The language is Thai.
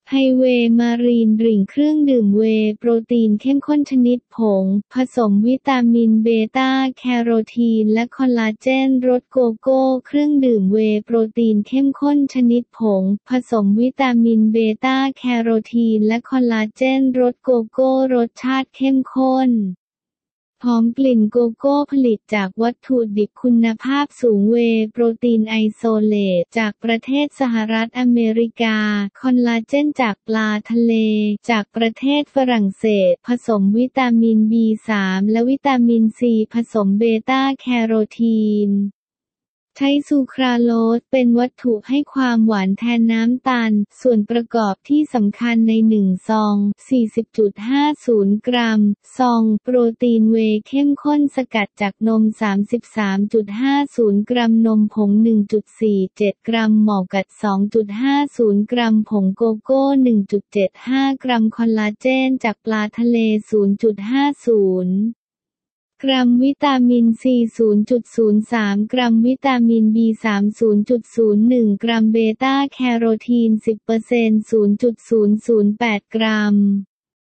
ไฮเวย์มารีนดริงก์เครื่องดื่มเวย์โปรตีนเข้มข้นชนิดผงผสมวิตามินเบต้าแคโรทีนและคอลลาเจนรสโกโก้เครื่องดื่มเวย์โปรตีนเข้มข้นชนิดผงผสมวิตามินเบต้าแคโรทีนและคอลลาเจนรสโกโก้รสชาติเข้มข้นหอมกลิ่นโกโก้ผลิตจากวัตถุดิบคุณภาพสูงเวย์โปรตีนไอโซเลตจากประเทศสหรัฐอเมริกาคอลลาเจนจากปลาทะเลจากประเทศฝรั่งเศสผสมวิตามิน B3 และวิตามินซีผสมเบต้าแคโรทีนใช้ซูคราโลสเป็นวัตถุให้ความหวานแทนน้ำตาลส่วนประกอบที่สำคัญใน1ซอง 40.50 กรัมซองโปรตีนเวย์เข้มข้นสกัดจากนม 33.50 กรัมนมผง 1.47 กรัมหม่อกัด 2.50 กรัมผงโกโก้ 1.75 กรัมคอลลาเจนจากปลาทะเล 0.50กรัมวิตามินซี 0.03 กรัมวิตามิน B3 0.01 กรัมเบต้าแคโรทีน 10% 0.008 กรัม